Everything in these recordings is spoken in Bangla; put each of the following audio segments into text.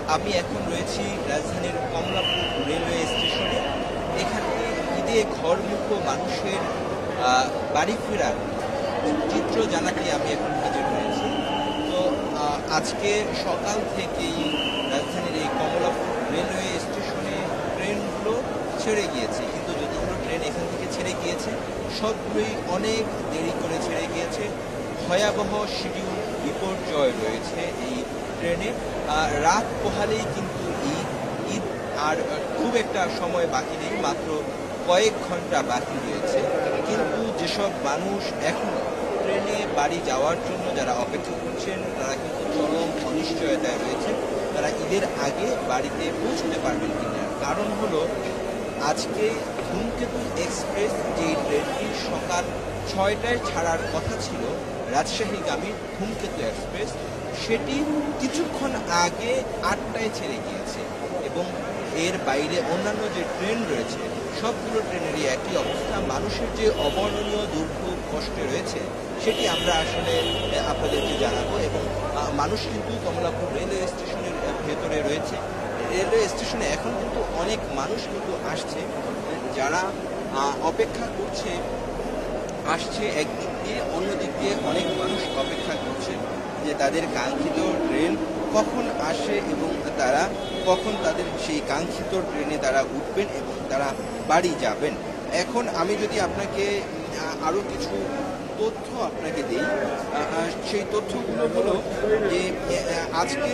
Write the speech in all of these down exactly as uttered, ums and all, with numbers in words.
আমি এখন রয়েছি রাজধানীর কমলাপুর রেলওয়ে স্টেশনে। এখানে ঈদে ঘরমুখো মানুষের বাড়ি ফেরার চিত্র জানাতে আমি এখন হাজির হয়েছি। তো আজকে সকাল থেকেই রাজধানীর এই কমলাপুর রেলওয়ে স্টেশনে ট্রেনগুলো ছেড়ে গিয়েছে, কিন্তু যতগুলো ট্রেন এখান থেকে ছেড়ে গিয়েছে সবগুলোই অনেক দেরি করে ছেড়ে গিয়েছে। ভয়াবহ শিডিউল বিপর্যয় রয়েছে এই ট্রেনে। রাত পোহালেই কিন্তু ঈদ ঈদ আর খুব একটা সময় বাকি নেই, মাত্র কয়েক ঘন্টা বাকি রয়েছে। কিন্তু যেসব মানুষ এখন ট্রেনে বাড়ি যাওয়ার জন্য যারা অপেক্ষা করছেন তারা কিন্তু চরম অনিশ্চয়তায় রয়েছে, তারা ঈদের আগে বাড়িতে পৌঁছতে পারবেন কিনা। কারণ হলো আজকে ধূমকেতু এক্সপ্রেস যে ট্রেনটি সকাল ছয়টায় ছাড়ার কথা ছিল, রাজশাহীগামী ধূমকেতু এক্সপ্রেস, সেটি কিছুক্ষণ আগে আটটায় ছেড়ে গিয়েছে। এবং এর বাইরে অন্যান্য যে ট্রেন রয়েছে সবগুলো ট্রেনেরই একই অবস্থা। মানুষের যে অবর্ণনীয় দুর্ভোগ কষ্টে রয়েছে সেটি আমরা আসলে আপনাদেরকে জানাবো। এবং মানুষ কিন্তু কমলাপুর রেলওয়ে স্টেশনের ভেতরে রয়েছে। রেলওয়ে স্টেশনে এখন কিন্তু অনেক মানুষ কিন্তু আসছে, যারা অপেক্ষা করছে আসছে একদিক দিয়ে, অন্যদিক দিয়ে অনেক মানুষ অপেক্ষা করছে যে তাদের কাঙ্ক্ষিত ট্রেন কখন আসে এবং তারা কখন তাদের সেই কাঙ্ক্ষিত ট্রেনে তারা উঠবেন এবং তারা বাড়ি যাবেন। এখন আমি যদি আপনাকে আরও কিছু তথ্য আপনাকে দিই, সেই তথ্যগুলো হলো যে আজকে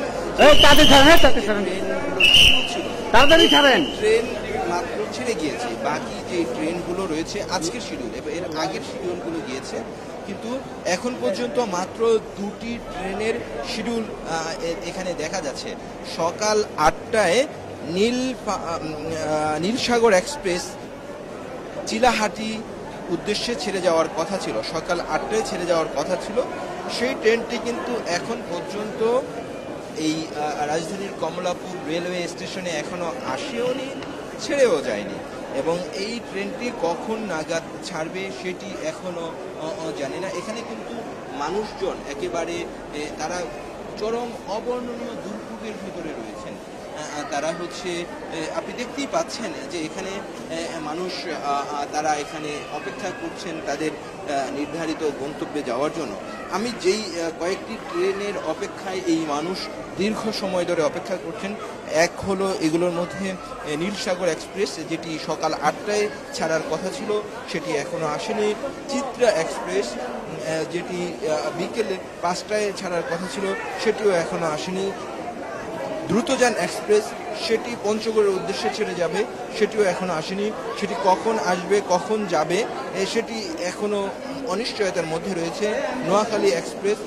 ট্রেন মাত্র ছেড়ে গিয়েছে, বাকি যে ট্রেনগুলো রয়েছে আজকের শিডিউল এর আগের শিডিউলগুলো গিয়েছে, কিন্তু এখন পর্যন্ত মাত্র দুটি ট্রেনের শিডিউল এখানে দেখা যাচ্ছে। সকাল আটটায় নীল নীলসাগর এক্সপ্রেস চিলাহাটি উদ্দেশ্যে ছেড়ে যাওয়ার কথা ছিল, সকাল আটটায় ছেড়ে যাওয়ার কথা ছিল। সেই ট্রেনটি কিন্তু এখন পর্যন্ত এই রাজধানীর কমলাপুর রেলওয়ে স্টেশনে এখনো আসেও নি, ছেড়েও যায়নি। এবং এই ট্রেনটি কখন নাগাদ ছাড়বে সেটি এখনো জানি না। এখানে কিন্তু মানুষজন একেবারে তারা চরম অবর্ণনীয় দুর্ভোগের ভিতরে রয়েছেন। তারা হচ্ছে আপনি দেখতেই পাচ্ছেন যে এখানে মানুষ তারা এখানে অপেক্ষা করছেন তাদের নির্ধারিত গন্তব্যে যাওয়ার জন্য। আমি যেই কয়েকটি ট্রেনের অপেক্ষায় এই মানুষ দীর্ঘ সময় ধরে অপেক্ষা করছেন, এক হলো এগুলোর মধ্যে নীলসাগর এক্সপ্রেস, যেটি সকাল আটটায় ছাড়ার কথা ছিল সেটি এখনো আসেনি। চিত্রা এক্সপ্রেস, যেটি বিকেলে পাঁচটায় ছাড়ার কথা ছিল সেটিও এখনো আসেনি। দ্রুতযান এক্সপ্রেস, সেটি পঞ্চগড়ের উদ্দেশ্যে ছেড়ে যাবে, সেটিও এখনো আসেনি। সেটি কখন আসবে কখন যাবে সেটি এখনো অনিশ্চয়তার মধ্যে রয়েছে। নোয়াখালী এক্সপ্রেস,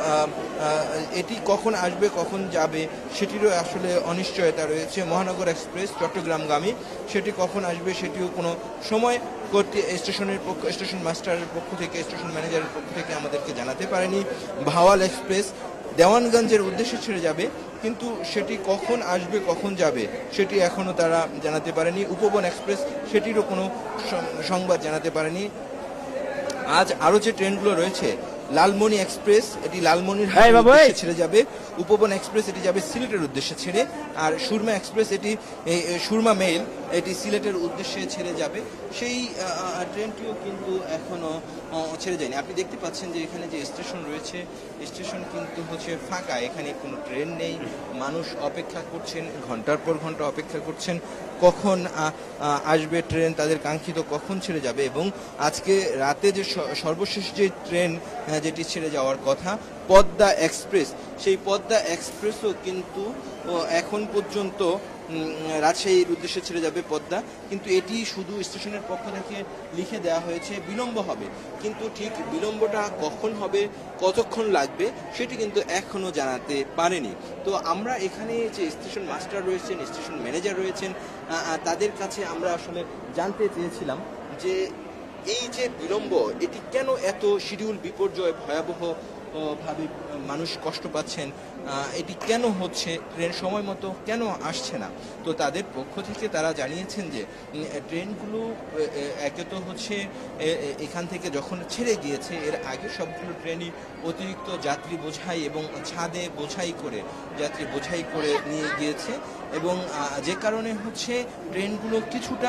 এটি কখন আসবে কখন যাবে সেটিরও আসলে অনিশ্চয়তা রয়েছে। মহানগর এক্সপ্রেস চট্টগ্রামগামী, সেটি কখন আসবে সেটিও কোনো সময় কর্তৃ স্টেশনের পক্ষ স্টেশন মাস্টারের পক্ষ থেকে স্টেশন ম্যানেজারের পক্ষ থেকে আমাদেরকে জানাতে পারেনি। ভাওয়াল এক্সপ্রেস দেওয়ানগঞ্জের উদ্দেশ্যে ছেড়ে যাবে, কিন্তু সেটি কখন আসবে কখন যাবে সেটি এখনও তারা জানাতে পারেনি। উপবন এক্সপ্রেস, সেটিরও কোনো সংবাদ জানাতে পারেনি। আজ আরও যে ট্রেনগুলো রয়েছে, লালমনি এক্সপ্রেস, এটি লালমনির উদ্দেশ্যে ছেড়ে যাবে। উপবন এক্সপ্রেস, এটি যাবে সিলেটের উদ্দেশ্যে ছেড়ে। আর সুরমা এক্সপ্রেস, এটি সুরমা মেইল, এটি সিলেটের উদ্দেশ্যে ছেড়ে যাবে। সেই ট্রেনটিও কিন্তু এখনো ছেড়ে যায়নি। আপনি দেখতে পাচ্ছেন যে এখানে যে স্টেশন রয়েছে, স্টেশন কিন্তু হচ্ছে ফাঁকা, এখানে কোনো ট্রেন নেই। মানুষ অপেক্ষা করছেন, ঘন্টার পর ঘন্টা অপেক্ষা করছেন কখন আসবে ট্রেন, তাদের কাঙ্ক্ষিত কখন ছেড়ে যাবে। এবং আজকে রাতে যে সর্বশেষ যে ট্রেন যেটি ছেড়ে যাওয়ার কথা, পদ্মা এক্সপ্রেস, সেই পদ্মা এক্সপ্রেসও কিন্তু এখন পর্যন্ত রাজশাহীর উদ্দেশ্যে ছেড়ে যাবে পদ্মা, কিন্তু এটি শুধু স্টেশনের পক্ষ থেকে লিখে দেওয়া হয়েছে বিলম্ব হবে, কিন্তু ঠিক বিলম্বটা কখন হবে কতক্ষণ লাগবে সেটি কিন্তু এখনো জানাতে পারেনি। তো আমরা এখানে যে স্টেশন মাস্টার রয়েছেন, স্টেশন ম্যানেজার রয়েছেন, তাদের কাছে আমরা আসলে জানতে চেয়েছিলাম যে এই যে বিলম্ব, এটি কেন এত শিডিউল বিপর্যয় ভয়াবহ ভাবে মানুষ কষ্ট পাচ্ছেন, এটি কেন হচ্ছে, ট্রেন সময় মতো কেন আসছে না। তো তাদের পক্ষ থেকে তারা জানিয়েছেন যে ট্রেনগুলো একে তো হচ্ছে এখান থেকে যখন ছেড়ে গিয়েছে এর আগে সবগুলো ট্রেনই অতিরিক্ত যাত্রী বোঝাই এবং ছাদে বোঝাই করে যাত্রী বোঝাই করে নিয়ে গিয়েছে, এবং যে কারণে হচ্ছে ট্রেনগুলো কিছুটা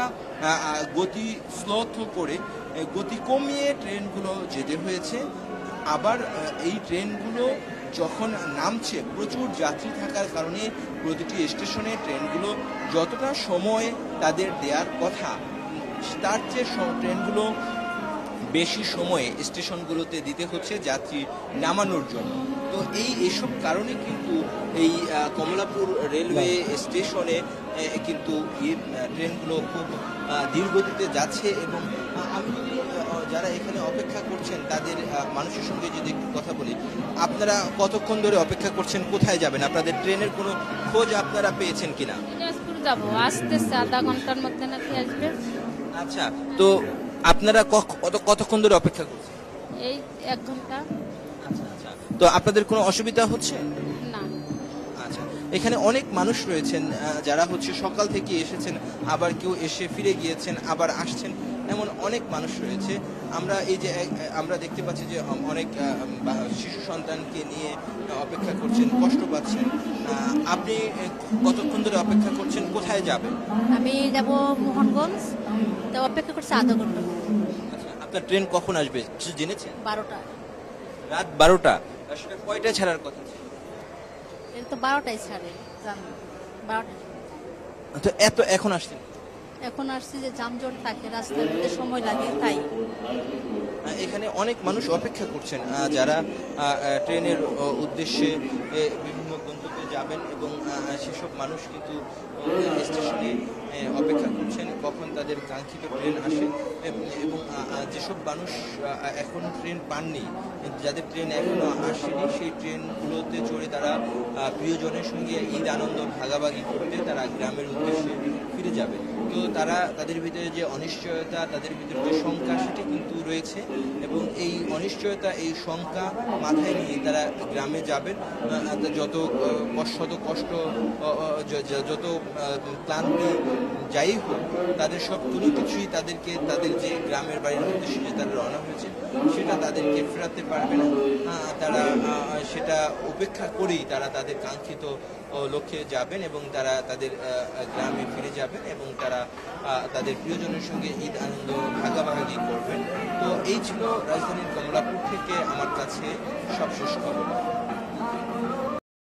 গতি স্লো করে গতি কমিয়ে ট্রেনগুলো যেতে হয়েছে। আবার এই ট্রেনগুলো যখন নামছে প্রচুর যাত্রী থাকার কারণে প্রতিটি স্টেশনে ট্রেনগুলো যতটা সময় তাদের দেওয়ার কথা তার চেয়ে ট্রেনগুলো বেশি সময়ে স্টেশনগুলোতে দিতে হচ্ছে যাত্রী নামানোর জন্য। তো এই এসব কারণে কিন্তু এই কমলাপুর রেলওয়ে স্টেশনে কিন্তু এই ট্রেনগুলো খুব ধীরগতিতে যাচ্ছে। এবং আমি যদি যারা এখানে অপেক্ষা করছেন তাদের মানুষের সঙ্গে যদি একটু কথা বলি, আপনারা কতক্ষণ ধরে অপেক্ষা করছেন, কোথায় যাবেন, আপনাদের ট্রেনের কোনো খোঁজ আপনারা পেয়েছেন কিনা? যাবো, আসতেছে আধা ঘন্টার মধ্যে নাকি আসবে। আচ্ছা, তো আপনারা কতক্ষণ ধরে অপেক্ষা করছেন? এই এক ঘন্টা। আচ্ছা আচ্ছা, তো আপনাদের কোনো অসুবিধা হচ্ছে না? আচ্ছা, এখানে অনেক মানুষ রয়েছেন যারা হচ্ছে সকাল থেকে এসেছেন, আবার কেউ এসে ফিরে গিয়েছেন, আবার আসছেন, এমন অনেক মানুষ রয়েছে। আমরা এই যে আমরা দেখতে পাচ্ছি যে অনেক শিশু সন্তানকে নিয়ে অপেক্ষা করছেন, কষ্ট পাচ্ছেন। আপনি কতক্ষণ ধরে অপেক্ষা করছেন, কোথায় যাবেন? আমি যাব মোহনগঞ্জ, তো অপেক্ষা করছি আধা ঘন্টা। আচ্ছা, আপনার ট্রেন কখন আসবে কিছু জেনেছেন? বারোটা। রাত বারোটা? সেটা কয়টায় ছাড়ার কথা ছিল? এটা তো বারোটায় ছাড়ে, বারোটা। তো এত এখন আসছেন? এখন আসছি যে যানজট থাকে, রাস্তার মধ্যে সময় লাগে, তাই। এখানে অনেক মানুষ অপেক্ষা করছেন যারা ট্রেনের উদ্দেশ্যে বিভিন্ন গন্তব্যে যাবেন, এবং সেসব মানুষ কিন্তু স্টেশনে অপেক্ষা করছেন কখন তাদের কাঙ্ক্ষিত ট্রেন আসে। এবং যেসব মানুষ এখনো ট্রেন পাননি, যাদের ট্রেন এখনো আসেনি, সেই ট্রেনগুলোতে চড়ে তারা প্রিয়জনের সঙ্গে ঈদ আনন্দ ভাগাভাগি করতে তারা গ্রামের উদ্দেশ্যে ফিরে যাবে। তো তারা তাদের ভিতরে যে অনিশ্চয়তা, তাদের ভিতরে যে শঙ্কা, সেটি কিন্তু রয়েছে, এবং এই অনিশ্চয়তা, এই শঙ্কা মাথায় নিয়ে তারা গ্রামে যাবেন। যত শত কষ্ট, যত ক্লান্তি যাই হোক, তাদের সব কোনো কিছুই তাদেরকে তাদের যে গ্রামের বাড়ির উদ্দেশ্যে যে তারা রওনা হয়েছে সেটা তাদেরকে ফেরাতে পারবে না। তারা সেটা উপেক্ষা করেই তারা তাদের কাঙ্ক্ষিত লক্ষ্যে যাবেন, এবং তারা তাদের গ্রামে ফিরে যাবেন, এবং তারা তাদের প্রিয়জনের সঙ্গে ঈদ আনন্দ ভাগাভাগি করবেন। তো এই ছিল রাজধানীর কমলাপুর থেকে আমার কাছে সবশেষ খবর।